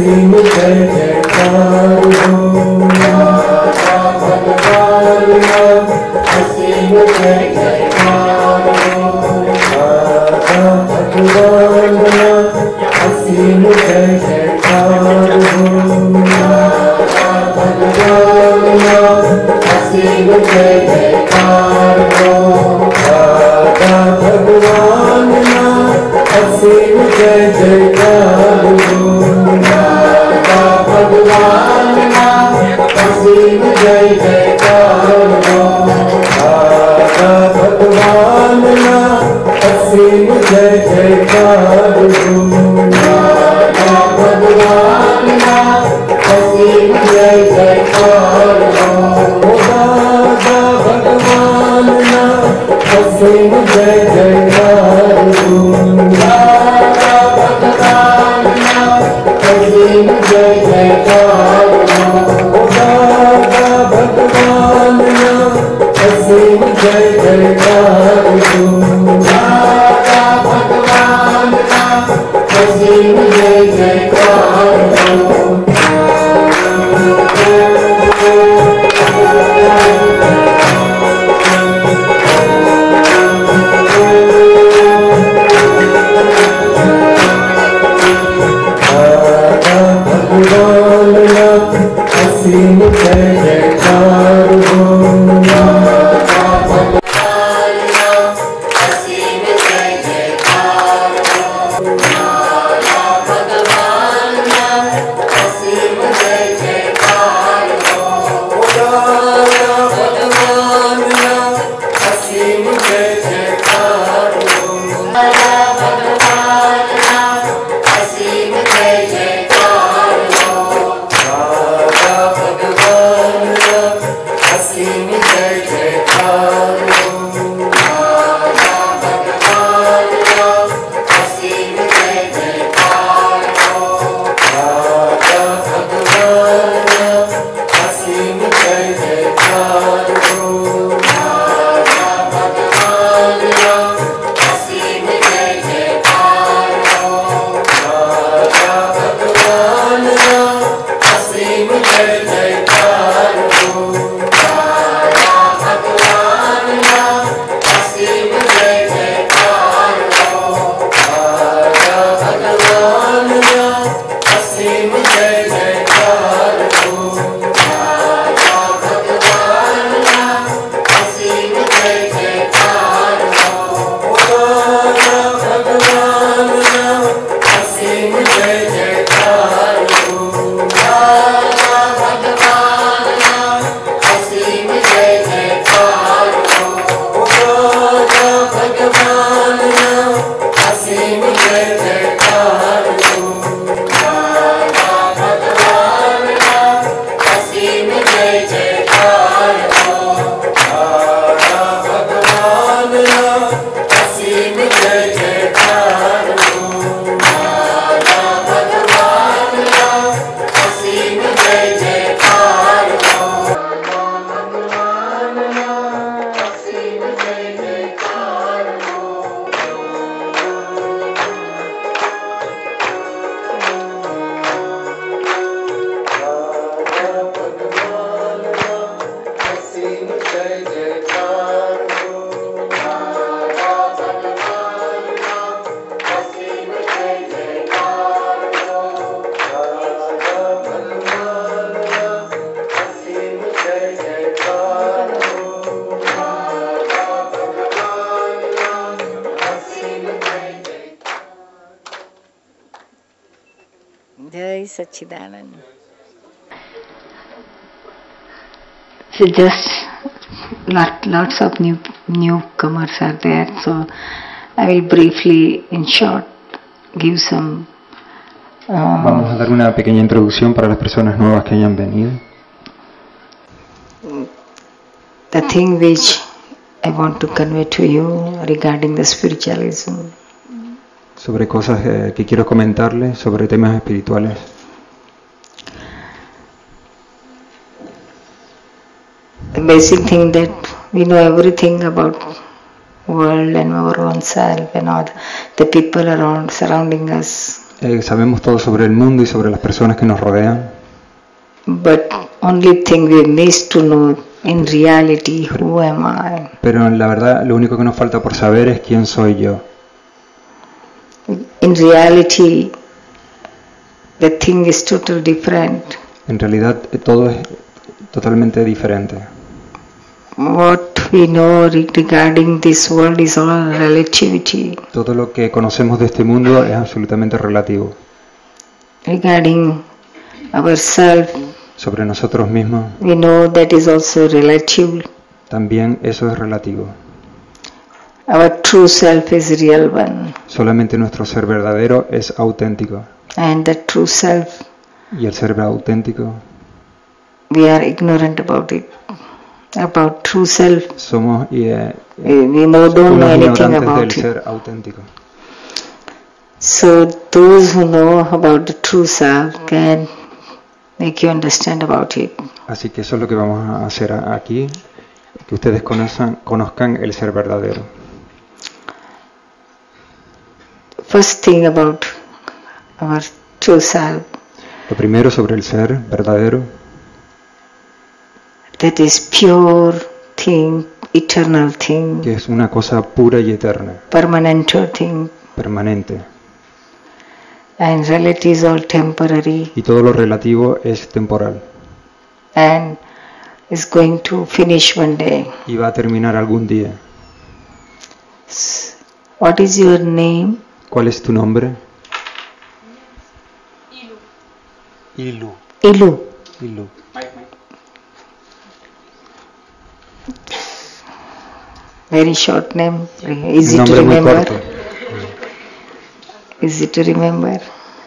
असीम जय जयकार हो। राधा भगवान असीम जय जयकार हो। राधा भगवान असीम जय जयकार हो। राधा भगवान असीम जय जयकार हो। राधा भगवान असीम जय जयकार हो। राधा भगवान असीम जय जयकार हो। राधा भगवान असीम जय जयकार हो। राधा भगवान असीम जय जयकार हो। राधा भगवान असीम जय जयकार हो। राधा भगवान असीम जय जयकार हो। राधा भगवान असीम जय जयकार हो। राधा भगवान असीम जय जयकार हो। असीम जय जयकार हो। राधा भगवान असीम जय जयकार हो। राधा भगवान असीम जय जयकार हो। राधा भगवान असीम जय जयकार हो। राधा भगवान असीम जय जयकार हो। राधा भगवान असीम जय जयकार हो। राधा भगवान असीम जय जयकार हो। राधा भगवान असीम जय जयकार हो। राधा भगवान असीम जय जयकार हो। राधा भगवान असीम जय जयकार हो। राधा भगवान असीम जय जयकार हो। राधा भगवान असीम जय जयकार हो। राधा भगवान असीम जय जयकार हो। राधा भगवान असीम जय जयकार हो। राधा भगवान असीम जय जयकार हो। राधा भगवान असीम जय जयकार हो। राधा भगवान असीम जय जयकार हो। राधा भगवान असीम जय जयकार हो। राधा भगवान असीम जय जयकार हो। भगवान असीम जय जयकार हो। राधा भगवान असीम जय जयकार हो। राधा भगवान असीम जय जयकार हो। राधा भगवान असीम जय जयकार हो। राधा भगवान असीम जय जयकार। जय सच्चिदानंद। So just lots of newcomers are there, so I will briefly, in short, give some. Vamos a dar una pequeña introducción para las personas nuevas que hayan venido. The thing which I want to convey to you regarding the spiritualism. Sobre cosas que quiero comentarles, sobre temas espirituales. The basic thing that we know everything about world and our own self and all the people around surrounding us. Sabemos todo sobre el mundo y sobre las personas que nos rodean, but only thing we miss to know in reality, who am I? pero en la verdad lo único que nos falta por saber es quién soy yo. In reality, the thing is totally different. En realidad todo es totalmente diferente. What we know regarding this world is all relativity. Todo lo que conocemos de este mundo es absolutamente relativo. Regarding ourselves, Sobre nosotros mismos we know that is also relative. también eso es relativo. Our true self is real one, Solamente nuestro ser verdadero es auténtico. and the true self, Y el ser auténtico we are ignorant about it. About true self, somos we don't know unos anything ignorantes del about it. ser auténtico. So those who know about the true self can make you understand about it. Así que eso es lo que vamos a hacer aquí, que ustedes conozcan el ser verdadero. First thing about our true self, Lo primero sobre el ser verdadero, that is pure thing, eternal thing, que es una cosa pura y eterna, permanent thing, permanente, and relative is all temporary y todo lo relativo es temporal, and is going to finish one day. y va a terminar algún día. What is your name? ¿Cuál es tu nombre? Ilu. Ilu. Ilu. Very short name. Un Easy to nombre muy remember. corto. Easy to remember.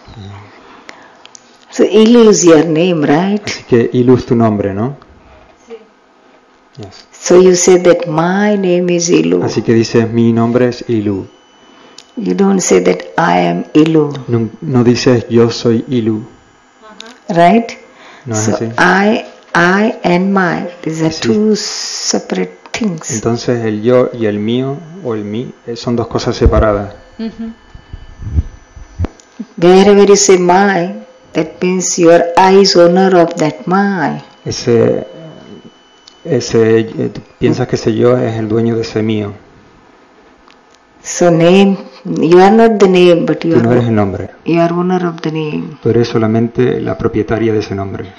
So Ilu is your name, right? Así que Ilu es tu nombre, ¿no? Sí. Yes. So you say that my name is Ilu. Así que dices, mi nombre es Ilu. You don't say that I am Ilu, No dices, yo soy Ilu. right? No es So así. I and my, these are Sí. two separate things. Entonces el yo y el mío o el mí son dos cosas separadas. Wherever you say my, that means your I is owner of that my. Tú piensas que ese yo es el dueño de ese mío. So name, you are not the name, but Tú no eres el nombre. you are owner of the name. Tú eres solamente la propietaria de ese nombre.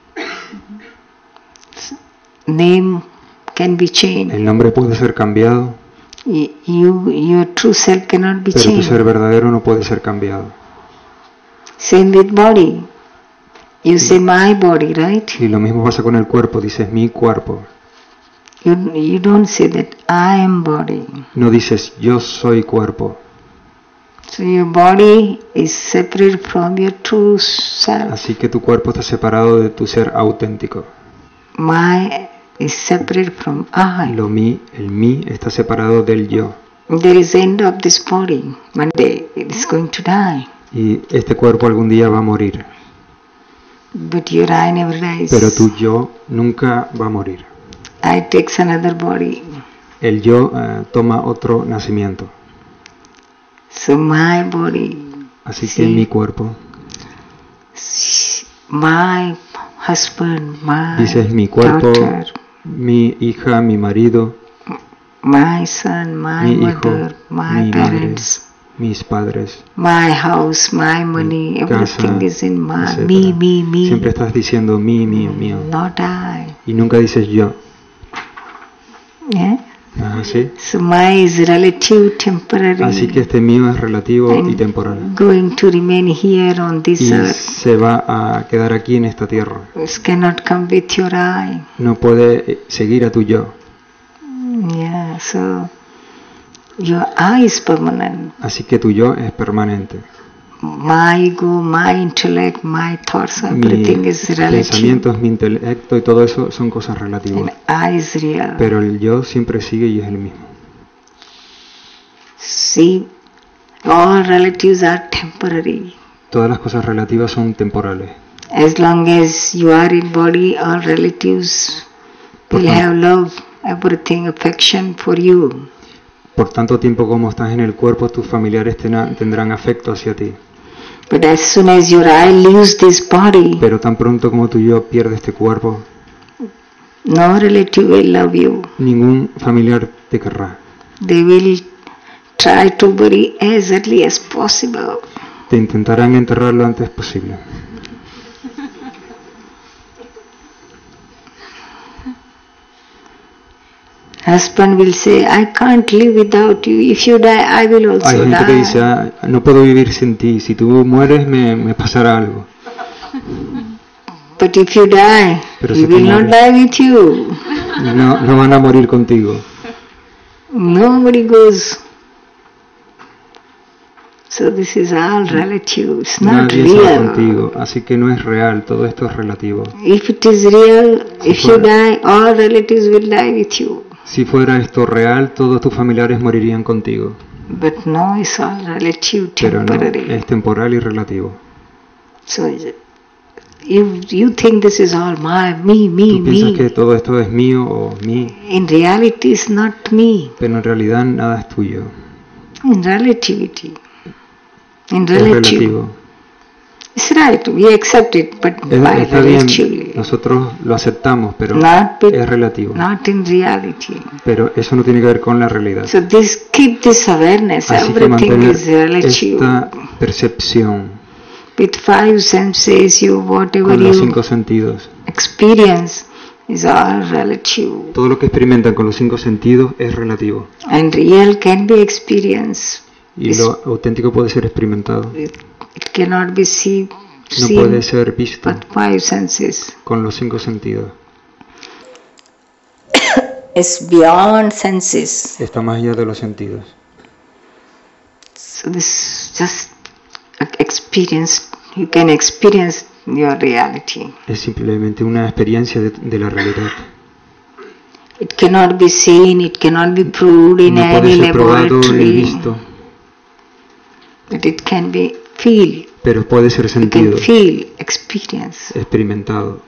Name can be changed. El nombre puede ser cambiado, Your true self cannot be pero tu changed. ser verdadero no puede ser cambiado. Same with body. You say my body, right? Y lo mismo pasa con el cuerpo, dices mi cuerpo. You don't say that I am body. No dices yo soy cuerpo. So your body is separate from your true self. Así que tu cuerpo está separado de tu ser auténtico. My is separate from I. El mí está separado del yo. There is end of this body. One day it is going to die. Y este cuerpo algún día va a morir. But your I never dies. Pero tu yo nunca va a morir. I takes another body. El yo toma otro nacimiento. So my body, Así que mi cuerpo, my husband, my dices mi cuerpo, daughter, mi hija, mi marido, my son, my mi hijo, mother, my mi madre, parents, mis padres, my house, my money, mi everything casa, is in my, etc. me. Siempre estás diciendo mi, mío, mío. Not I. Y nunca dices yo. Yeah? ¿Así? So my is relative, temporary, Así que este mío es relativo y and temporal. going to remain here on this Y earth. se va a quedar aquí en esta tierra. This cannot come with your I. No puede seguir a tu yo. Yeah, so your I is permanent. Así que tu yo es permanente. My ego, my intellect, my thoughts, everything Mis is relative. pensamientos, mi intelecto y todo eso son cosas relativas. And I is real. Pero el yo siempre sigue y es el mismo. See, all relatives are temporary. Todas las cosas relativas son temporales. As long as you are in body, all relatives will have love, everything, affection for you. Por tanto tiempo como estás en el cuerpo, tus familiares tendrán afecto hacia ti. But as soon as your I leaves this body, Pero tan pronto como tú y yo pierdes este cuerpo, no relative will love you. ningún familiar te querrá. They will try to bury as early as possible. Te intentarán enterrar lo antes posible. Husband will say, I can't live without you. If you die, I will Hay also gente que dice, die. "Ah, no puedo vivir sin ti, si tú mueres me pasará algo. But if you die, Pero he si tú will not mueres- die with you. No van a morir contigo. Nobody goes. So this is all relative. It's not Nadie está real. contigo, así que no es real, todo esto es relativo. If it is real, Si if you fuera- die, all relatives will die with you. Si fuera esto real, todos tus familiares morirían contigo. But no, it's all relative, Pero no, temporary. es temporal y relativo. So you think this is all me, Tú piensas que me. todo esto es mío o mí, In reality, it's not me. pero en realidad nada es tuyo. In relativity. In Es relative. relativo. It's right, we accept it, but by Está bien, relatively. nosotros lo aceptamos, pero Not, with, es relativo. not in reality. Pero eso no tiene que ver con la realidad. So keep this awareness, Así que everything mantener is relative. esta percepción With 5 senses, whatever con los you 5 sentidos. experience is all relative. Todo lo que experimentan con los 5 sentidos es relativo. And real can be experienced. Y lo auténtico puede ser experimentado. It cannot be seen No puede ser visto but 5 senses. con los 5 sentidos. It's beyond senses. Está más allá de los sentidos. So this just experience. You can experience your reality. Es simplemente una experiencia de la realidad. It cannot be seen. It cannot be proved in No any puede ser probado ni laboratory. visto, But it can be feel. pero puede ser You can sentido, feel, experience. experimentado.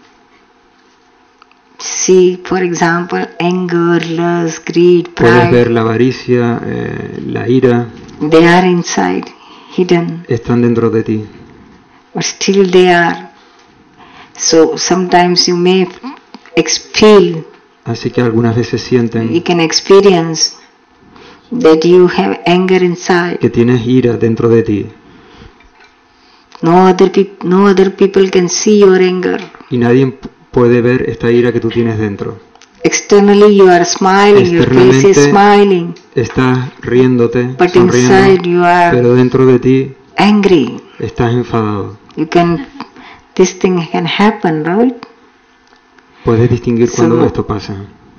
See, for example, anger, lust, greed, Puedes ver pride. la avaricia, la ira, They are inside, hidden, están dentro de ti. but still they are. So sometimes you may feel, Así que algunas veces you sienten can experience that you have anger inside. que tienes ira dentro de ti No other people can see your anger. y nadie puede ver esta ira que tú tienes dentro. Externally you are smiling, your face is Externamente- smiling, Estás riéndote, but inside sonriendo, you are pero dentro de ti angry. estás enfadado. This thing can happen, right? Puedes distinguir cuando So- esto pasa.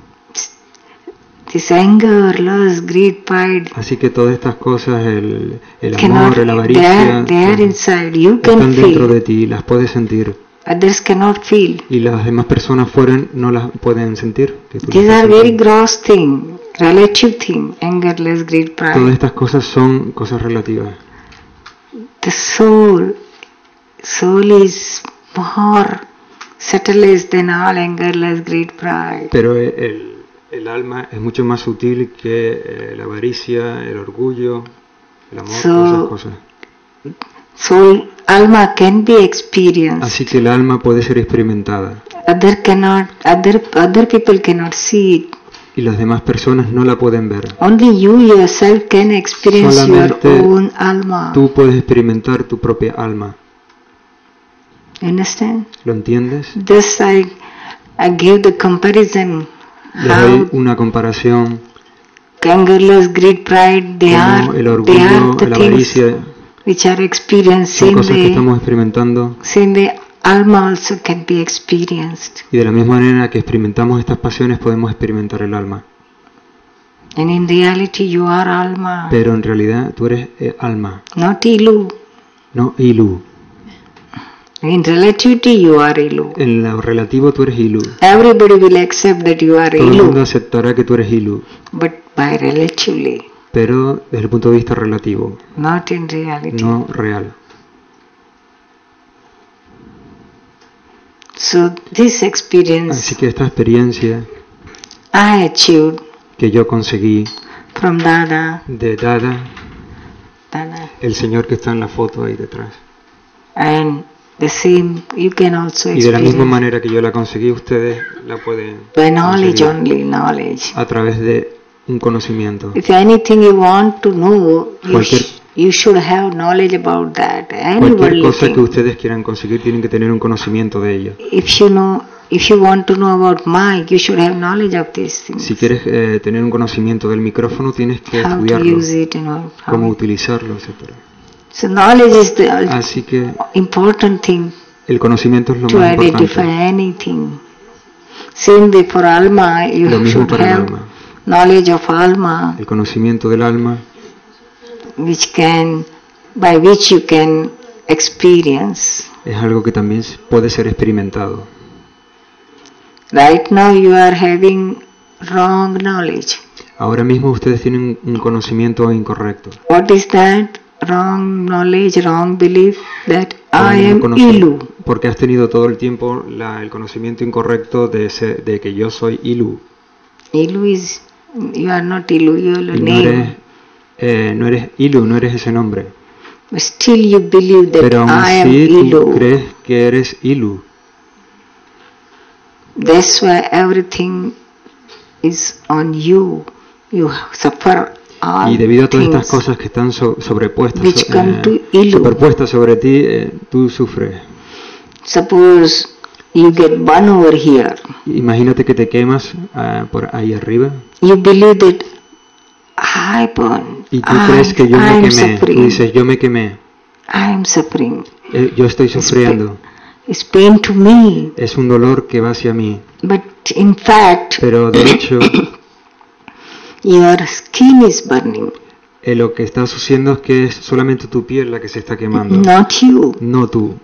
This anger, lust, greed, pride, Así que todas estas cosas, el cannot, amor, la avaricia, they are inside. You están can dentro feel. de ti, las puedes sentir. Others cannot feel. Y las demás personas fuera no las pueden sentir. Que tú las These estás are very sintiendo. gross thing, relative thing. Anger, lust, greed, Todas pride. estas cosas son cosas relativas. The soul is more subtle than all anger, lust, greed, pride. Pero el alma es mucho más sutil que la avaricia, el orgullo, el amor, So- todas esas cosas. Soul, alma can be experienced. Así que el alma puede ser experimentada Other people cannot see it. y las demás personas no la pueden ver. Only you yourself can experience your Solamente own alma. Tú puedes experimentar tu propia alma. Understand? ¿Lo entiendes? This I give the comparison. Les doy How una comparación anger, lust, greed, pride, they como are el the orgullo, things la avaricia, which are son experienced cosas que in estamos experimentando the alma also can be experienced. y de la misma manera que experimentamos estas pasiones podemos experimentar el alma. And in reality you are alma, Pero en realidad tú eres alma, not ilu. no ilu. In relativity you are ilu. En lo relativo tú eres ilu. Everybody will accept that you are Todo el mundo ilu, aceptará que tú eres ilu, but by relatively, pero desde el punto de vista relativo, not in reality. no real. So this experience Así que esta experiencia I achieved que yo conseguí from Dada, de Dada, Tana. el Señor que está en la foto ahí detrás. And the same you can also Y de la misma experience manera que yo la conseguí, ustedes la pueden by knowledge conseguir only, knowledge. a través de un conocimiento. If anything you want to know, Cualquier- you should have knowledge about that. Any Cualquier worldly cosa que thing. ustedes quieran conseguir tienen que tener un conocimiento de ello. If you want to know about mic, you should have knowledge of these things. Si quieres tener un conocimiento del micrófono, tienes que How to estudiarlo, use it and cómo how. utilizarlo, etc. So knowledge is the Así que important thing el conocimiento es lo to más identify importante. anything. Same way for alma, you Lo mismo should para el have alma. knowledge of alma, El conocimiento del alma, by which you can experience. es algo que también puede ser experimentado. Right now you are having wrong knowledge. Ahora mismo ustedes tienen un conocimiento incorrecto. What is that? Wrong knowledge, wrong belief that I Un am conocimiento- Ilu. Porque has tenido todo el tiempo el conocimiento incorrecto de que yo soy Ilu. Ilu is, you are not Ilu, you are a Y name. no eres Ilu, no eres ese nombre. But still you believe that Pero aún I am así tú Ilu. crees que eres Ilu. That's why everything is on you. You suffer all Y debido a todas things. estas cosas que están sobrepuestas, Which come to Ilu. superpuestas sobre ti, tú sufres. Suppose you get burned over here. Imagínate que te quemas por ahí arriba You believe that I burn. y tú crees que yo me I'm quemé. Tú suffering. dices, yo me quemé, I'm suffering. yo estoy sufriendo. It's pain to me. Es un dolor que va hacia mí. But in fact, Pero de hecho, your skin is burning, lo que está sucediendo es que es solamente tu piel la que se está quemando, not you. no tú.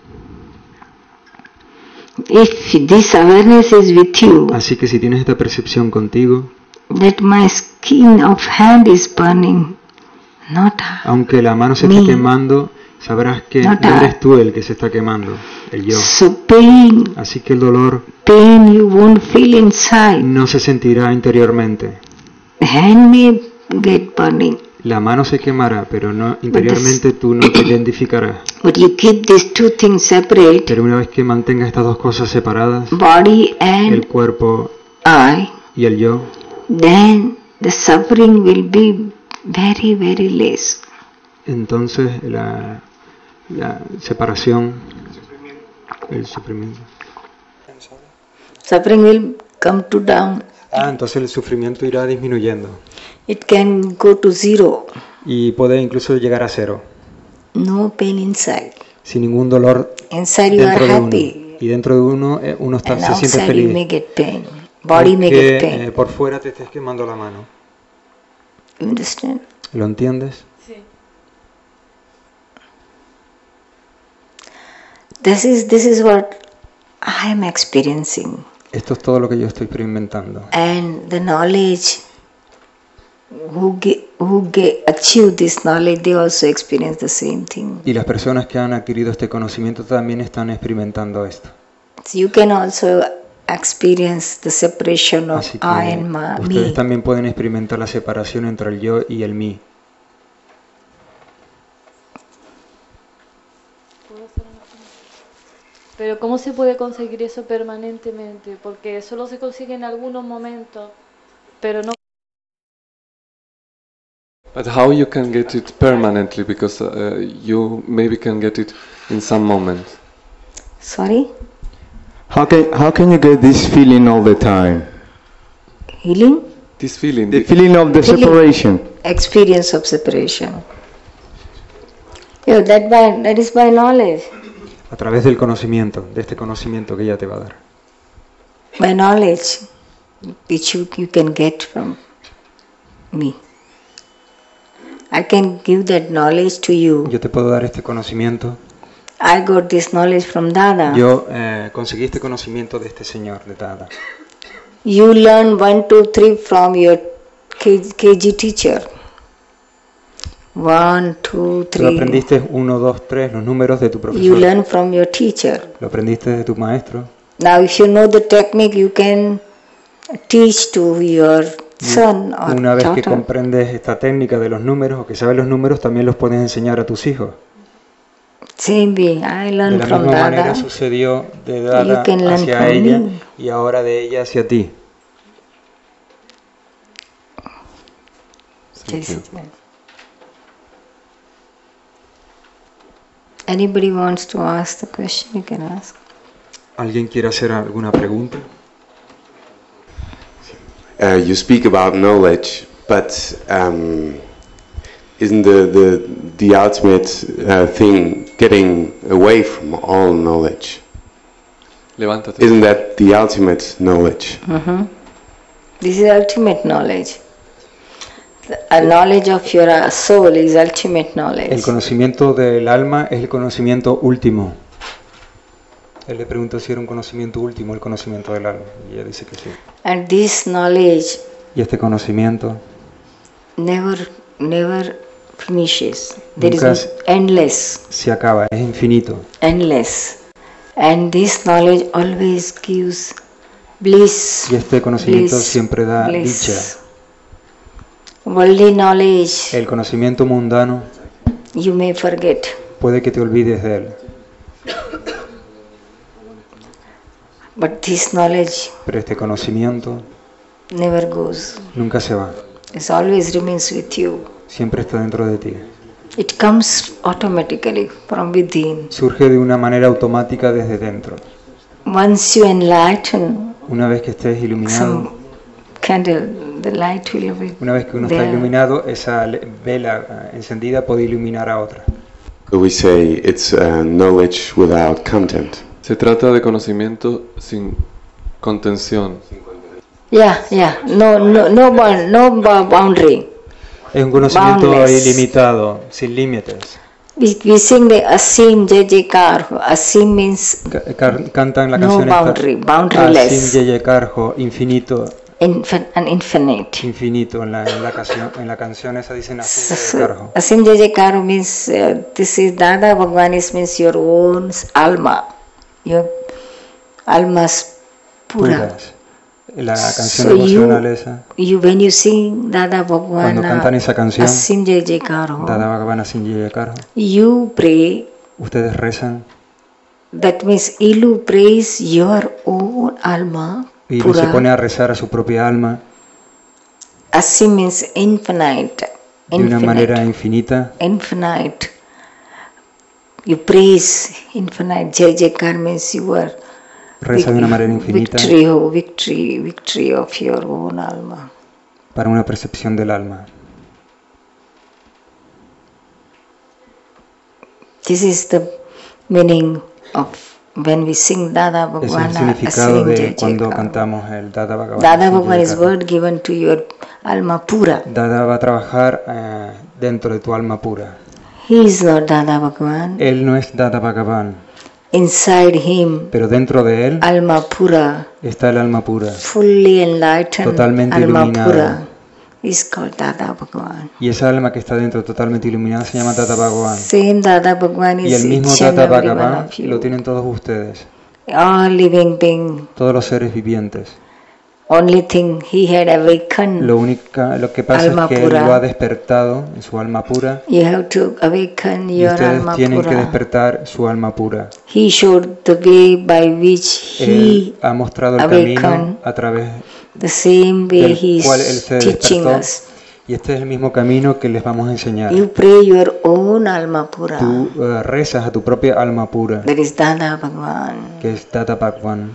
If this awareness is with you, Así que si tienes esta percepción contigo, that my skin of hand is burning, not aunque la mano se Me. esté quemando, sabrás que No no eres tú el que se está quemando, el yo. so pain Así que el dolor you won't feel inside. no se sentirá interiormente. The hand may get burning, La mano se quemará, pero no interiormente tú no te identificarás. but you keep these two things separate, Pero una vez que mantengas estas dos cosas separadas, body el and cuerpo I, y el yo, then the suffering will be very, very less. entonces la separación, el sufrimiento. Suffering will come to down. Entonces el sufrimiento irá disminuyendo It can go to zero. y puede incluso llegar a cero, No pain inside. sin ningún dolor Inside you are dentro de uno. happy. Y dentro de uno, And se siente outside you may feliz. get pain. Body may get Aunque pain. por fuera te estés quemando la mano. You understand? ¿Lo entiendes? This is what I am experiencing. Esto es todo lo que yo estoy experimentando. And the knowledge who achieve this knowledge, they also experience the same thing. Y las personas que han adquirido este conocimiento también están experimentando esto. So you can also experience the separation of Así que I and ustedes me. también pueden experimentar la separación entre el yo y el mí. Pero ¿cómo se puede conseguir eso permanentemente? Porque solo se consigue en algunos momentos, pero no. But how you can get it permanently? Because you maybe can get it in some moment. Sorry? How can you get this feeling all the time? Healing? This feeling. The feeling of the Feeling. separation. Experience of separation. Yeah, that is by knowledge. A través del conocimiento, de este conocimiento que ella te va a dar. By knowledge, which you can get from me. I can give that knowledge to you. Yo te puedo dar este conocimiento. I got this knowledge from Dada. Yo conseguí este conocimiento de este señor, de Dada. You learn 1, 2, 3 from your KG teacher. 1, 2, Tú 3. aprendiste 1, 2, 3, los números de tu You profesor. learn from your teacher. Lo aprendiste de tu maestro. Now if you know the technique, you can teach to your son or Una vez que daughter. comprendes esta técnica de los números o que sabes los números, también los puedes enseñar a tus hijos. Same way, I De learned la from misma manera Dada. sucedió de Dada You can learn hacia from ella me. y ahora de ella hacia ti. Thank you. Anybody wants to ask the question, you can ask. ¿Alguien quiere hacer alguna pregunta? You speak about knowledge, but isn't the ultimate thing getting away from all knowledge? Levántate. Isn't that the ultimate knowledge? This is ultimate knowledge. A knowledge of your soul is ultimate El knowledge. conocimiento del alma es el conocimiento último. Él le preguntó si era un conocimiento último el conocimiento del alma. Y ella dice que sí. And this knowledge Y este conocimiento never finishes. There Nunca is endless, se acaba, es infinito. endless. And this knowledge always gives bliss. Y este conocimiento bliss, siempre da bliss. dicha. Worldly knowledge El conocimiento mundano you may forget. puede que te olvides de él. But this knowledge Pero este conocimiento never goes. nunca se va. It always remains with you. Siempre está dentro de ti. It comes automatically from within. Surge de una manera automática desde dentro. Once you enlighten Una vez que estés iluminado, some candle, the light will be una vez que uno está there. iluminado, esa vela encendida puede iluminar a otra. Could we say it's knowledge without content? Se trata de conocimiento sin contención. Yeah. No boundary. Es un conocimiento Boundless. ilimitado, sin límites. We sing the Asim Jajekar. Asim means Cantan la No canción boundary, esta, boundaryless. Asim Yeyekarjo, infinito, and infinite. infinito. En la canción esa dicen Asim Yeyekarjo. Asim Jajekar means this is Dada Bhagwanis means your own alma. Your alma's pura. Puras. La canción So emocional esa, when you sing Dada cuando cantan Bhagwana esa canción, Asim Jajekar, Dada Bhagavan Asim Yeyekarjo, you pray. ustedes rezan That means you praise your own alma. y uno se Pura. pone a rezar a su propia alma Asim means infinite. de una manera infinita. Infinite. You praise infinite. Jai Jaikar means you are Reza de una manera infinita victory of your own alma. para una percepción del alma. This is the meaning of when we sing Dada Ese es el Bhagwana significado Asim de Jai cuando Jaikar. cantamos el Dada Bhagavan. Dada Asim Bhagwan is Yeyekarjo. word given to your alma pura. Dada va a trabajar dentro de tu alma pura. He is not Dada Bhagwan. Él no es Dada Bhagavan, Inside him, pero dentro de él alma pura, está el alma pura. fully enlightened Totalmente alma iluminado. pura is called Dada Bhagwan. Y esa alma que está dentro totalmente iluminada se llama Dada Bhagavan. Same Dada Bhagwan Y is el mismo each and Dada every one Bhagavan of you. lo tienen todos ustedes, All living being. todos los seres vivientes. Only thing he had awakened. Lo que pasa Alma es que él pura. lo ha despertado en su alma pura You have to awaken y your ustedes alma tienen que pura. despertar su alma pura. He showed the way by which Él he ha mostrado el awakened. camino a través the same way he del cual él se is teaching despertó. us. Y este es el mismo camino que les vamos a enseñar. You pray your own alma pura. Tú rezas a tu propia alma pura, That is Dada Bhagwan. que es Dada Bhagavan.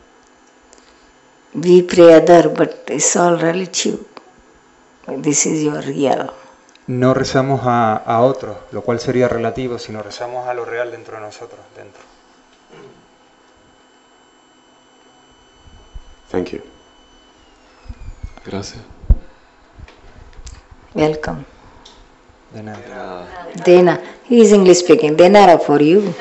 We pray other, but it's all relative. This is your real. No rezamos a otros, lo cual sería relativo, sino rezamos a lo real dentro de nosotros. Dentro. Thank you. Gracias. Welcome. De nada. Dena. He is English speaking. Denara for you.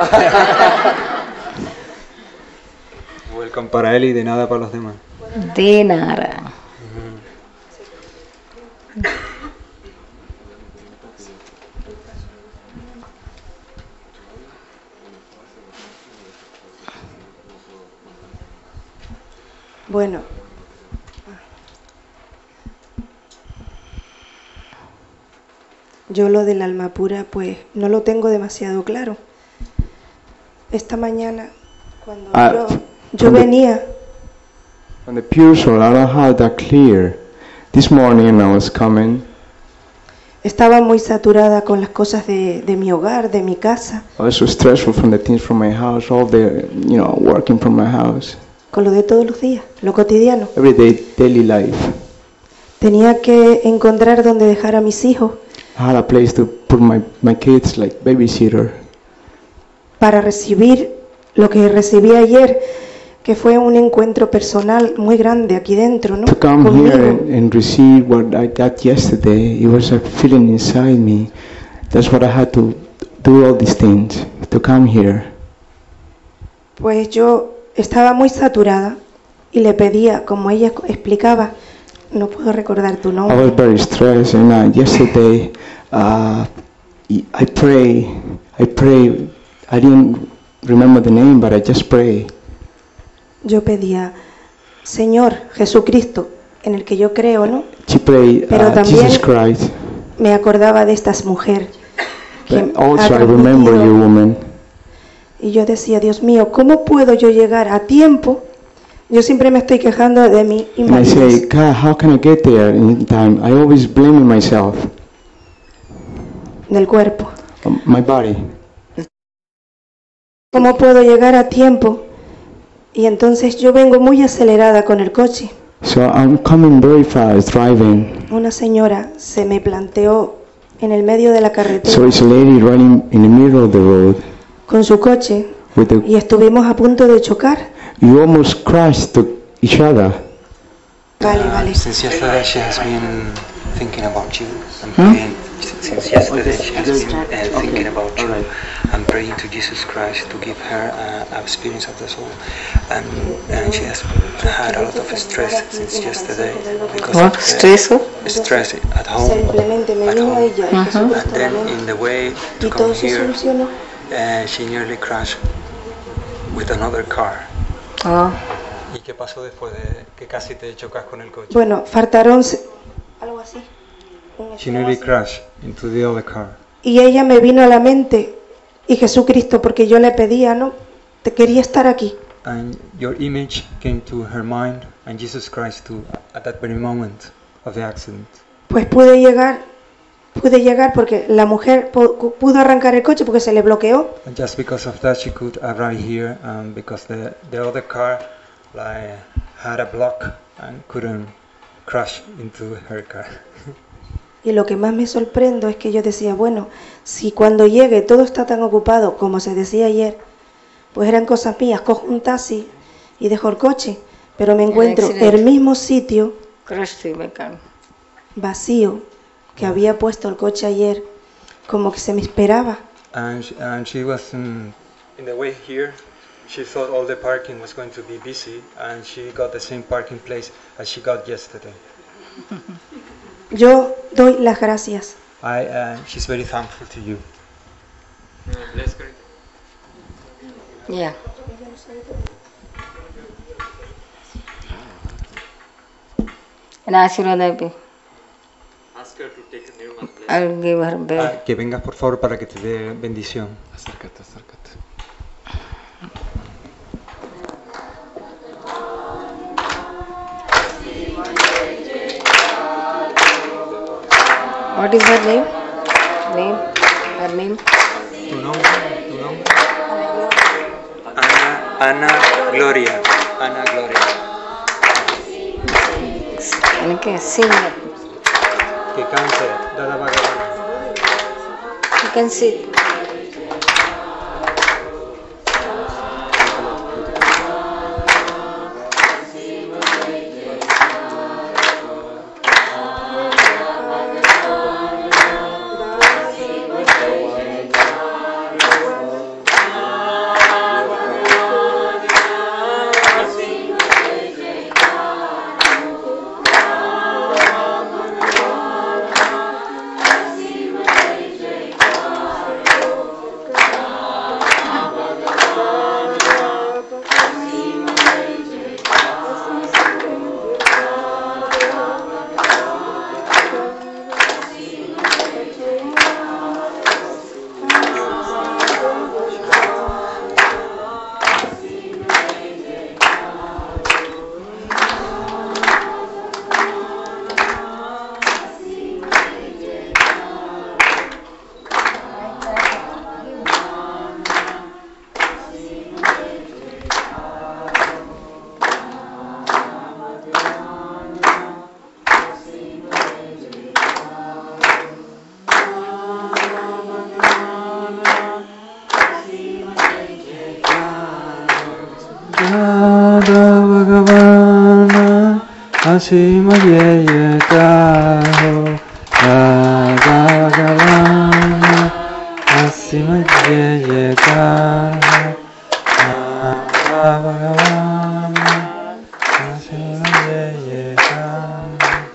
Welcome para él y de nada para los demás. Denara. Bueno, Yo lo del alma pura, pues no lo tengo demasiado claro. Esta mañana, cuando yo venía... On the pure soul, I don't have that clear. This morning I was coming. Estaba muy saturada con las cosas de mi hogar, de mi casa. I was so stressful from the things from my house, all the, working from my house. Con lo de todos los días, lo cotidiano. Everyday, daily life. Tenía que encontrar dónde dejar a mis hijos. I had a place to put my kids, like babysitter. Para recibir lo que recibí ayer, que fue un encuentro personal muy grande aquí dentro, ¿no? To come here and receive what I got yesterday, it was a feeling inside me. That's what I had to do all these things, to come here. Pues yo estaba muy saturada y le pedía, como ella explicaba, no puedo recordar tu nombre. I was very stressed, and yesterday I pray. I didn't remember the name, but I just pray. Yo pedía, Señor Jesucristo, en el que yo creo, ¿no? She prayed, pero también Jesus Christ. Me acordaba de estas mujeres. Also, I remember you, woman. Y yo decía, Dios mío, ¿cómo puedo yo llegar a tiempo? Yo siempre me estoy quejando de mi invalidez. And I say, God, how can I get there in time? I always blame myself. Del cuerpo. My body. ¿Cómo puedo llegar a tiempo? Y entonces yo vengo muy acelerada con el coche. So I'm coming very fast driving. Una señora se me planteó en el medio de la carretera. So it's a lady running in the middle of the road. Con su coche. Y estuvimos a punto de chocar. You almost crashed to each other. Vale. Since yesterday she has been thinking about you and praying. Since yesterday she has been thinking about you and praying to Jesus Christ to give her an experience of the soul. And she has had a lot of stress since yesterday because what? Stress at home. And then in the way to come here, she nearly crashed with another car. ¿Y qué pasó después de que casi te chocas con el coche? Bueno, faltaron algo así. She nearly crashed into the other car. Y ella me vino a la mente y Jesucristo, porque yo le pedía, ¿no? Te quería estar aquí. And your image came to her mind and Jesus Christ too at that very moment of the accident. Pues pude llegar porque la mujer pudo arrancar el coche porque se le bloqueó. And just because of that she could arrive here because the other car had a block and couldn't crash into her car. Y lo que más me sorprendo es que yo decía, bueno, si cuando llegue todo está tan ocupado como se decía ayer, pues eran cosas mías, cojo un taxi y dejo el coche, pero me encuentro el mismo sitio vacío que había puesto el coche ayer, como que se me esperaba. And she was in the way here. She thought all the parking was going to be busy, and she got the same parking place as she got yesterday. Yo doy las gracias. She's very thankful to you. Yeah. And Ashwara, I'll give her back. Que vengas por favor para que te dé bendición. Acércate. What is her name? Her name? Tu nombre. Ana Gloria. Okay, sing it. Que cante. Dada Bhagavana. You can sit. Bhagavana Asima Yeye Taho Bhagavana Asima Yeye Taho Bhagavana Asima Yeye Taho.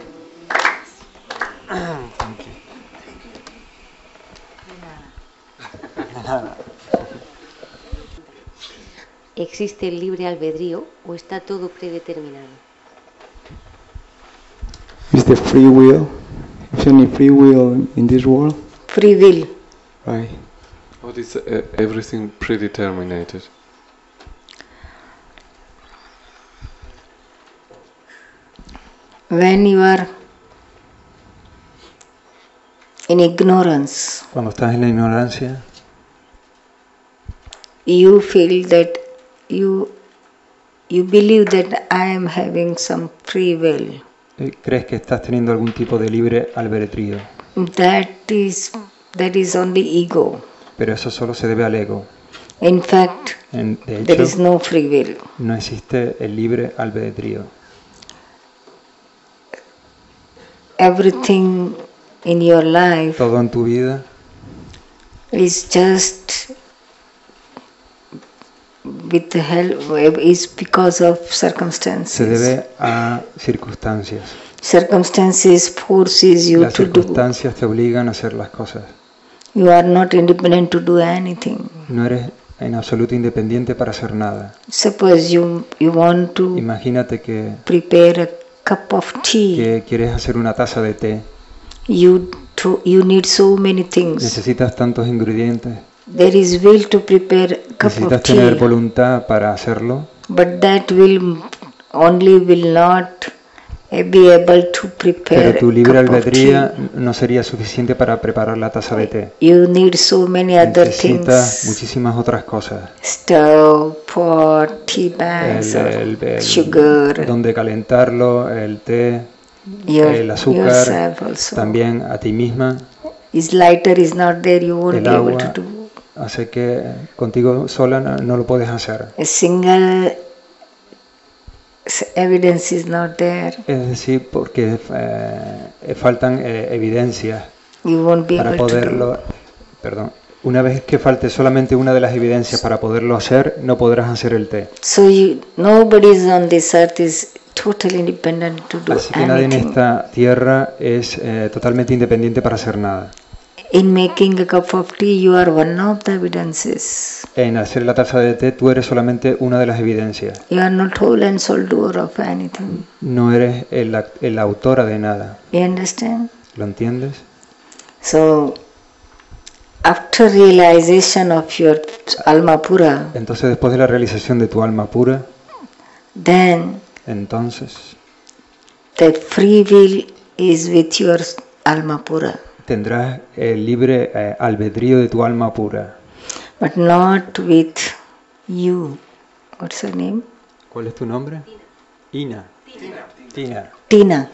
¿Existe el libre albedrío o está todo predeterminado? Is there free will? Is there any free will in this world? Free will. Right. What is everything predeterminated? When you are in ignorance, Cuando estás en la ignorancia, you feel that you believe that I am having some free will. crees que estás teniendo algún tipo de libre albedrío, That is only ego. pero eso solo se debe al ego. In fact, De there is hecho, no free will. no existe el libre albedrío. Everything in your life Todo en tu vida is just with the help, is because of se circumstances. debe a circunstancias. Circumstances forces you Las to do. circunstancias te obligan a hacer las cosas. You are not independent to do anything. No eres en absoluto independiente para hacer nada. Suppose you want to Imagínate que prepare a cup of tea. quieres hacer una taza de té. You need so many things. Necesitas tantos ingredientes. There is will to prepare a cup Necesitas of tener tea, voluntad para hacerlo, but that will not be able to prepare pero tu a libre cup of albedrío tea. no sería suficiente para preparar la taza de té. You need so many other Necesitas things. muchísimas otras cosas. Stove, pot, tea bags, El sugar, donde calentarlo, el té, el azúcar, yourself also. también a ti misma, Is lighter is not there, you won't el be able agua. to do. Así que contigo sola no lo puedes hacer. A single evidence is not there. Es decir, porque faltan evidencias You won't be para able to do. poderlo. Perdón. Una vez que falte solamente una de las evidencias para poderlo hacer, no podrás hacer el té. So nobody is on this earth is totally independent to do Así que nadie en anything. esta tierra es totalmente independiente para hacer nada. In making a cup of tea, you are one of the evidences. En hacer la taza de té, tú eres solamente una de las evidencias. You are not whole and sole doer of anything. No eres la autora de nada. You understand? ¿Lo entiendes? So, after realization of your alma pura, Entonces, después de la realización de tu alma pura, then entonces that free will is with your alma pura, tendrás el libre albedrío de tu alma pura. but not with you. What's her name? ¿Cuál es tu nombre? Ina. Tina. Tina.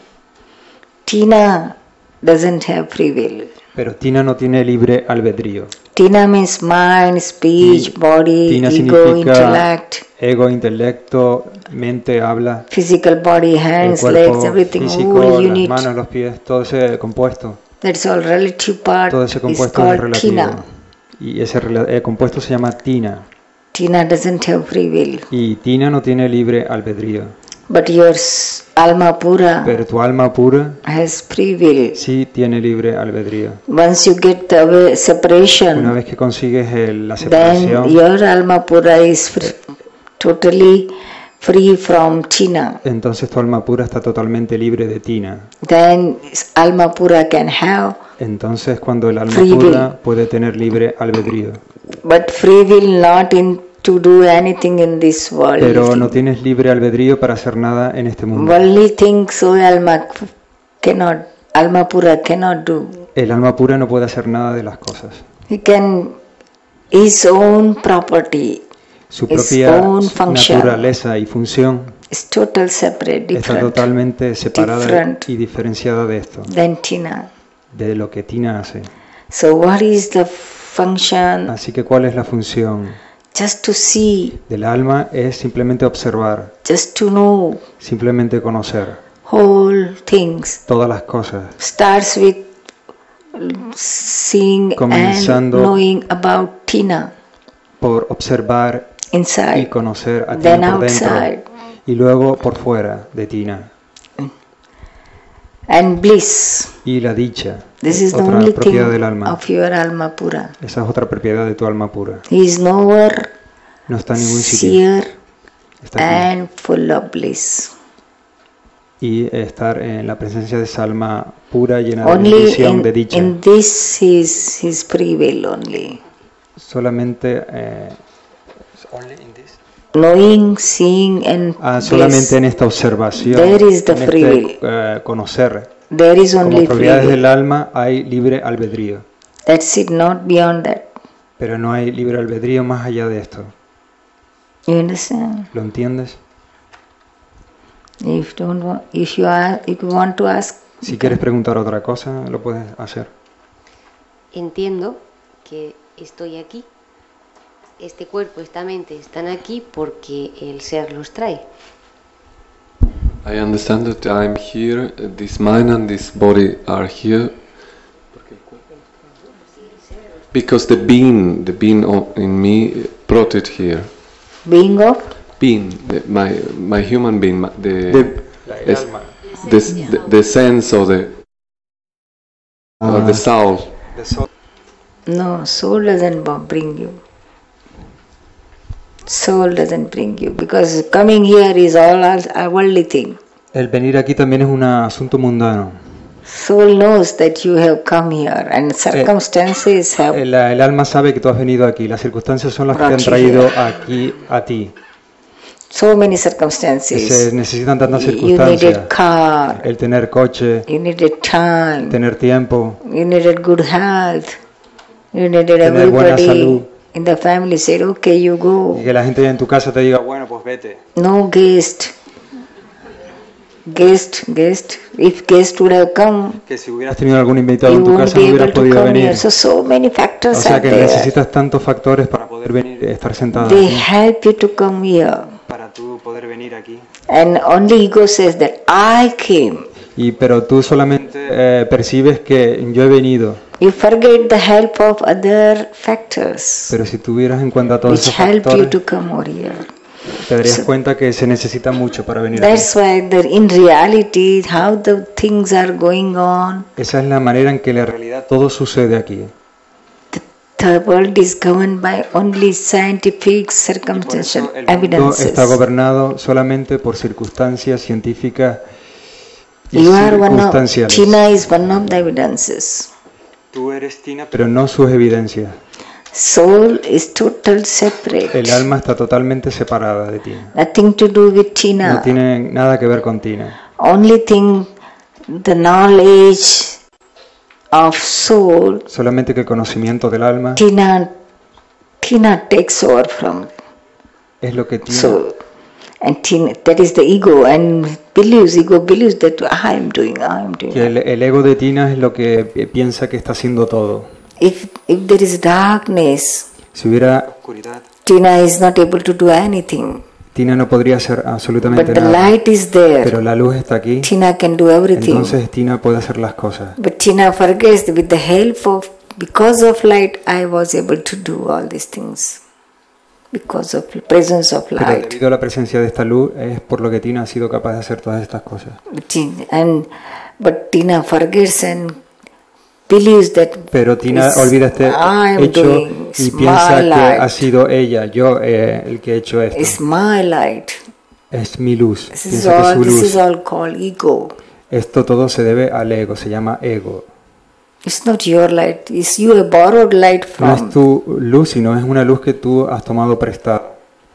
Tina doesn't have free will. Pero Tina no tiene libre albedrío. Tina means mind, speech, body, Tina ego, significa intellect, ego, intelecto, mente, habla, physical body, el hands, cuerpo legs, everything, físico, whole las unit. manos, los pies, todo ese compuesto. That's all relative part Todo ese is compuesto es called relativo. Tina. Y ese compuesto se llama Tina. Tina doesn't have free will. Y Tina no tiene libre albedrío. But your alma pura Pero tu alma pura has free will. sí tiene libre albedrío. Once you get the Una separation, vez que consigues la then separación, your alma pura is totally free from Tina. entonces tu alma pura está totalmente libre de Tina. Then alma pura can have, Entonces cuando el alma Free pura will. puede tener libre albedrío. but free will not to do anything in this world. Pero no tienes libre albedrío para hacer nada en este mundo. Worldly things so alma pura cannot do. El alma pura no puede hacer nada de las cosas. He can, his own property Su His propia own function naturaleza y función is total separate, está different totalmente separada different. y diferenciada de esto, than Tina. de lo que Tina hace. So what is the function? Así que ¿cuál es la función? just to see, del alma es simplemente observar, just to know simplemente conocer whole things. todas las cosas. Starts with seeing and Comenzando knowing about Tina por observar y inside, conocer a then Tina por outside, dentro y luego por fuera de Tina. and bliss. Y la dicha, This is the otra only thing propiedad del alma. of your alma pura. Esa es otra propiedad de tu alma pura. He is nowhere, No está en ningún sitio. seer Está aquí. and full of bliss. Y estar en la presencia de esa alma pura, llena de Only bendición, de dicha. in this is his free will only. Solamente, Knowing, seeing and solamente bliss. en esta observación, There is the en free will. este conocer, There is como only free propiedades del will. alma hay libre albedrío. That's it, not beyond that. Pero no hay libre albedrío más allá de esto. You understand? ¿Lo entiendes? If you want to ask, Si quieres preguntar otra cosa, lo puedes hacer. Entiendo que estoy aquí. Este cuerpo, esta mente están aquí porque el ser los trae. I understand that I'm here, this mind and this body are here because the being in me brought it here. being of Being, my human being, El es- alma. the sense or the soul. no, soul doesn't bring you. Soul doesn't bring you because coming here is all a worldly thing. El venir aquí también es un asunto mundano. Soul knows that you have come here and circumstances have El alma sabe que tú has venido aquí. Las circunstancias son las que te han Brought you traído aquí a ti. so many Se circumstances. necesitan tantas You circunstancias. needed car, El tener coche, you needed time, tener tiempo, you needed good health, you needed Tener buena salud. everybody in the family said, okay, you go. y que la gente en tu casa te diga, bueno, pues vete. No guest. If guest would have come, Que si hubieras tenido algún invitado you en tu won't casa be no able hubieras to podido come venir. here. So many O factors sea are que there. necesitas tantos factores para poder venir, estar sentada They aquí, help you to come here. para tú poder venir aquí. And only ego says that I came. Pero tú solamente percibes que yo he venido. You forget the help of other factors Pero si tuvieras en cuenta todos which esos help you factores, to come over here. te darías cuenta que se necesita mucho para venir aquí. That's why in reality how the things are going on, Esa es la manera en que en la realidad todo sucede aquí. the world is governed by only scientific circumstantial El mundo evidences. está gobernado solamente por circunstancias científicas y You are one of, circunstanciales. China is one of the evidences. Tú eres Tina, pero no sus evidencias. Soul is total separate. El alma está totalmente separada de ti. Nothing to do with No Tina. tiene nada que ver con Tina. Only thing, the knowledge of soul, Solamente que el conocimiento del alma Tina takes over from. es lo que Tina, So, and Tina, that is the ego, and ego believes that I am doing. que el ego de Tina es lo que piensa que está haciendo todo. If there is darkness, Si hubiera oscuridad, Tina is not able to do anything. Tina no podría hacer absolutamente But the nada. light is there. Pero la luz está aquí, Tina can do everything. entonces Tina puede hacer las cosas. But Tina forgets with the help of, because of light, I was able to do all these things. Because of the presence of Pero light. debido a la presencia de esta luz es por lo que Tina ha sido capaz de hacer todas estas cosas. But Tina forgets and believes that Pero Tina it's olvida este I'm hecho doing, y it's piensa my que light. ha sido ella, yo el que he hecho It's esto. my light. Es mi luz. This is Piensa que es su this is luz. all called ego. Esto todo se debe al ego, se llama ego. It's not your light. It's you have borrowed light No es from. tu luz, sino es una luz que tú has tomado prestada.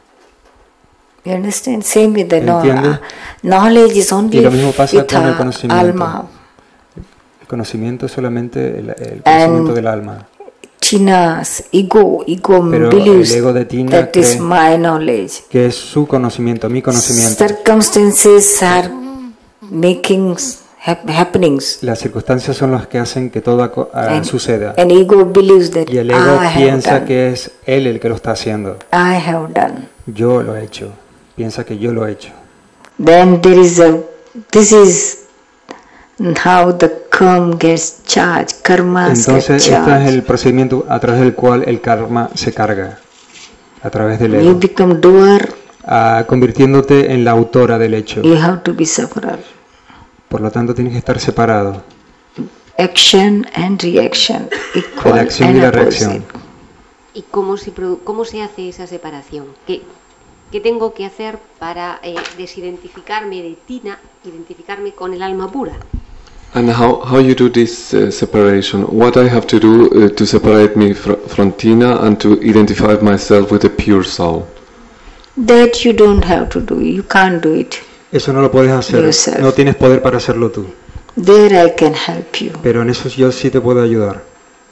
You understand? Same with the ¿Entiendes? knowledge is only Y lo mismo pasa with con el our conocimiento. alma. El conocimiento es solamente el conocimiento del alma. Tina's ego Pero believes el ego de Tina that is cree my knowledge. que es su conocimiento, mi conocimiento. Circumstances are making happenings. Las circunstancias son las que hacen que todo suceda. And ego believes that Y el ego I have piensa done. que es él el que lo está haciendo. I have done. Yo lo he hecho. Piensa que yo lo he hecho. Then this is how the karma gets charged. Karmas Entonces, get este es charged. el procedimiento a través del cual el karma se carga. A través del You ego. become doer, Convirtiéndote en la autora del hecho. you have to be sufferer. Por lo tanto, tienes que estar separado Action and reaction, de equal la acción and y la opposite. reacción. ¿Y cómo se hace esa separación? ¿Qué tengo que hacer para desidentificarme de Tina, identificarme con el alma pura? And how you do this separation? What I have to do to separate me from Tina and to identify myself with the pure soul? That you don't have to do, you can't do it. Eso no lo puedes hacer. Yourself. No tienes poder para hacerlo tú. There I can help you. Pero en eso yo sí te puedo ayudar.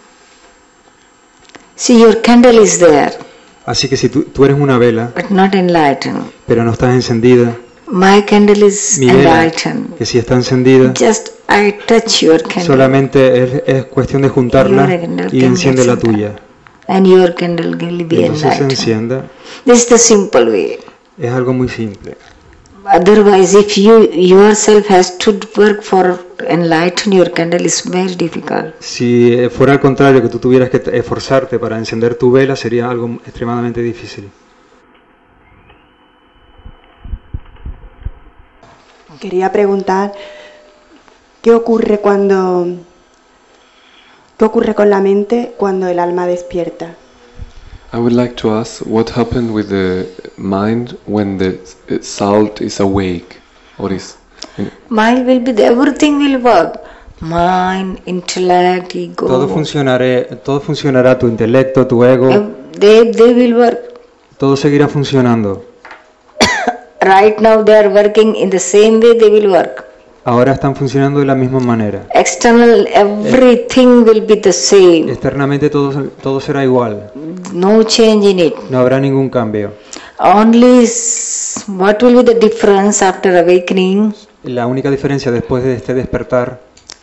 See, your candle is there, Así que si tú eres una vela, but not enlightened. pero no estás encendida, My candle is mi vela, enlightened. que si está encendida, Just I touch your candle, solamente es cuestión de juntarla Your candle y can enciende get la some tuya. and your candle will Y be entonces se enlightened. encienda. This is the simple way. Es algo muy simple. Otherwise, if you yourself has to work for enlighten your candle, is very difficult. Si fuera al contrario, que tú tuvieras que esforzarte para encender tu vela, sería algo extremadamente difícil. Quería preguntar, ¿qué ocurre con la mente cuando el alma despierta? I would like to ask what happened with the mind when the salt is awake or is. Mind will be everything will work. Mind, intellect, ego. Todo funcionará, tu intelecto, tu ego, They will work. todo seguirá funcionando. Right now they are working in the same way they will work. Ahora están funcionando de la misma manera. External, everything will be the same. Externamente todo será igual. No change in it. No habrá ningún cambio. Only what will be the difference after awakening? La única diferencia después de este despertar,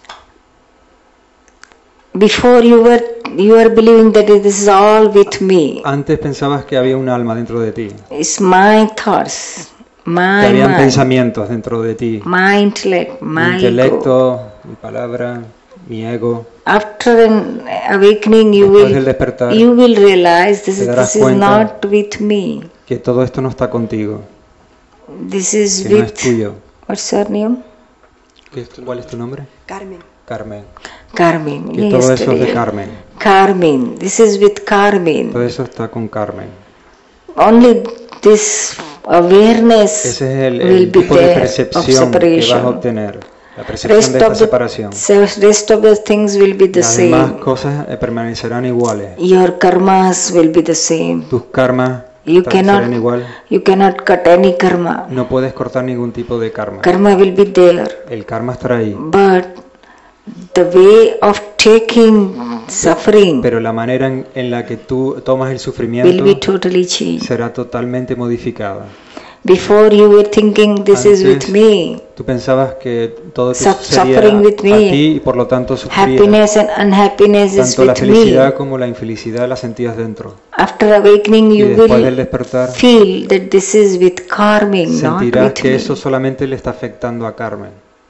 Before you were believing that this is all with me. antes pensabas que había un alma dentro de ti, It's my thoughts, que my habían mind, pensamientos dentro de ti, my intellect, mi my ego. intelecto, mi palabra, mi ego. After an awakening, Después del despertar, you will realize te darás this is cuenta not with me. que todo esto no está contigo, This is que no es with. tuyo. What's your name? ¿Cuál es tu nombre? Carmen. Carmen. Carmen. Que todo eso es de Yesterday. Carmen. Carmen. This is with Carmen. Todo eso está con Carmen. Only this awareness Ese es el will be tipo de there of percepción que vas a separation. obtener. La percepción de esta separación. Rest of the things will be the Las demás same. cosas permanecerán iguales. Your karmas will be the same. Tus karmas You serán igual. cannot cut any karma. No puedes cortar ningún tipo de karma. Karma will be there. El karma estará ahí. But the way of taking suffering Pero la manera en la que tú tomas el will be sufrimiento totally changed. será totalmente modificada. Before you were thinking this is with Antes, me. Tú pensabas que todo te Suffering sucediera with me. a ti y por lo tanto sufrías. Happiness and unhappiness is Tanto la with felicidad me. como la infelicidad la sentías dentro. After awakening, Y you después del will despertar feel that this is with Carmen, not sentirás with que me. eso solamente le está afectando a Carmen.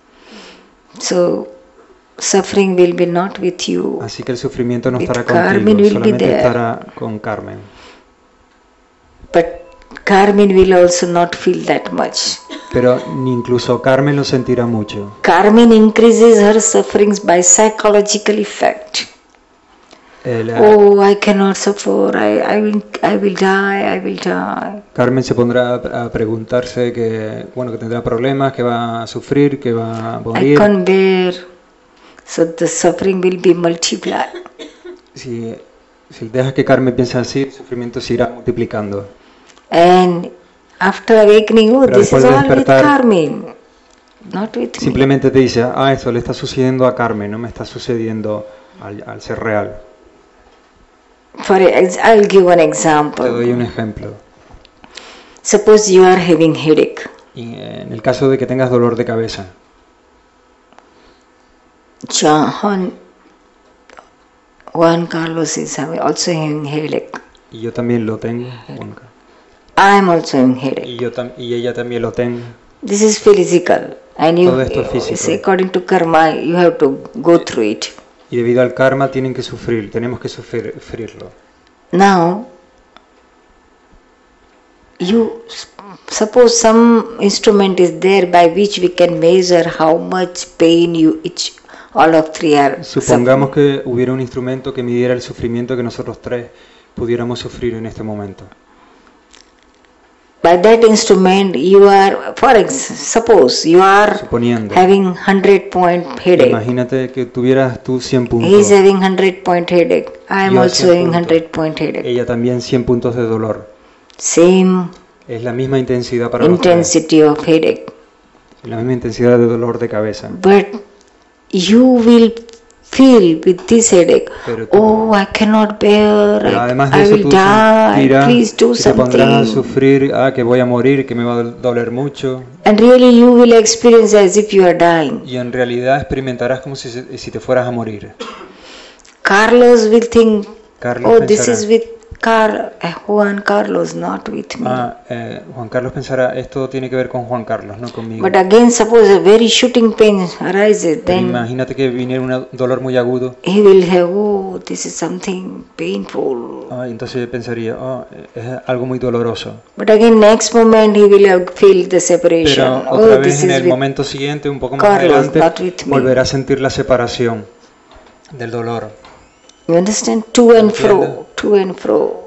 So suffering will be not with you. Así que el sufrimiento no With estará Carmen contigo, will be solamente there. estará con Carmen. But Carmen will also not feel that much. Pero ni incluso Carmen lo sentirá mucho. Carmen increases her sufferings by psychological effect. Oh, I cannot suffer. I will die. I will die. Carmen se pondrá a preguntarse que tendrá problemas, que va a sufrir, que va a I morir. can't bear. So the suffering will be multiplied. Si dejas que Carmen piense así, el sufrimiento se irá multiplicando. And after awakening, Pero this después is de all with despertar, Carmen, not with me. Simplemente te dice, esto le está sucediendo a Carmen, no me está sucediendo al ser real. I'll give an Te example. doy un ejemplo. Suppose you are having headache. Y en el caso de que tengas dolor de cabeza, Juan Carlos is also having headache. Y yo también lo tengo, Juanca. I am also having headache. Y ella también lo tengo. This is physical, and Todo esto es físico. according to karma, you have to go through it. Y debido al karma tienen que sufrir, tenemos que sufrirlo. Now, you suppose some instrument is there by which we can measure how much pain all of three are. Supongamos que hubiera un instrumento que midiera el sufrimiento que nosotros tres pudiéramos sufrir en este momento. By that instrument, you are, suppose you are Suponiendo, having 100-point headache. Imagínate que tuvieras tú 100 puntos. He is having 100-point headache. I am Yo also 100 having puntos. 100-point headache. Ella también 100 puntos de dolor. Same Es la misma intensidad para los tres. intensity of headache. La misma intensidad de dolor de cabeza. But you will feel with this headache, Pero tú- oh, I cannot bear, Pero además I de eso will tú die, sentirás please do y te pondrás a something. sufrir, que voy a morir, que me va a doler mucho. And really you will experience as if you are dying. Y en realidad experimentarás como si te fueras a morir. Carlos will think, Carlos oh, this pensará, is with Juan Carlos, not with me. Juan Carlos pensará, esto tiene que ver con Juan Carlos, no conmigo. But again, suppose a very shooting pain arises, Pero then imagínate que viniera un dolor muy agudo. he will have, oh, this is something painful. Entonces pensaría, es algo muy doloroso. But again, next moment he will have feel the separation. Pero otra Oh, vez this en is el with momento siguiente, un poco más Carlos, adelante, not with me. volverá a sentir la separación del dolor. You understand? To and Entiendo. fro, to and fro.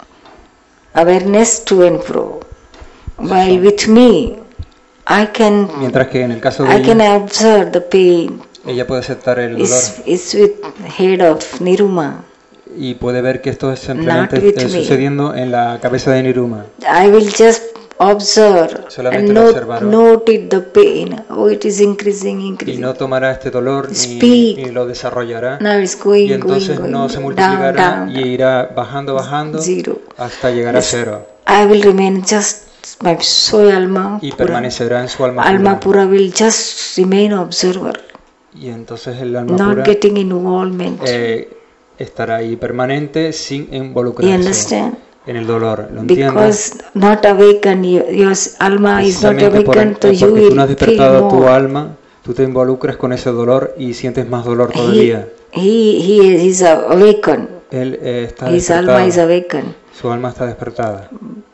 Awareness to and fro. While with me, Mientras que en el caso de I can ella, observe the pain. ella puede aceptar el dolor It's with head of Niruma. y puede ver que esto es simplemente Not with me. sucediendo en la cabeza de Niruma. I will just observe Solamente and lo observará. note it, the pain. Oh, it is increasing, Y increasing. no tomará este dolor Speed. ni lo desarrollará. Now it's going, Y entonces going, no going, se down, multiplicará down, y irá bajando, bajando zero. hasta llegar a cero. I will remain just my soy alma Y pura. permanecerá en su alma Alma pura. pura will just remain observer, Y entonces el alma not pura getting involvement. estará ahí permanente sin You involucrarse understand? en el dolor. ¿Lo entiendes? Because not awakened, your alma is not Precisamente awakened, so you porque tú no has will despertado feel tu more. alma, tú te involucras con ese dolor y sientes más dolor todavía. He is awakened. Él está His alma is despertado. awakened, Su alma está despertada,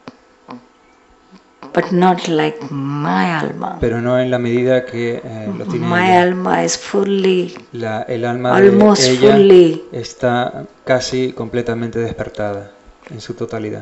but not like my alma. pero no en la medida que lo tiene My ella. alma is fully, El alma almost de ella fully. está casi completamente despertada en su totalidad.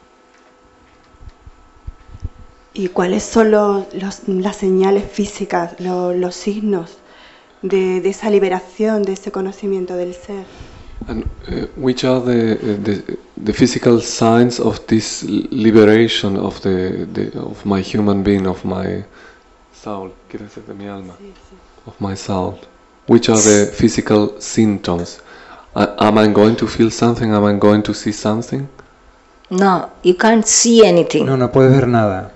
¿Y cuáles son las señales físicas, los signos de esa liberación, de ese conocimiento del ser? And which are the physical signs of this liberation of of my human being, of my soul? Quiere decir de mi alma, of my soul. Which are the physical symptoms? Am I going to feel something? Am I going to see something? No, you can't see anything. No puedes ver nada.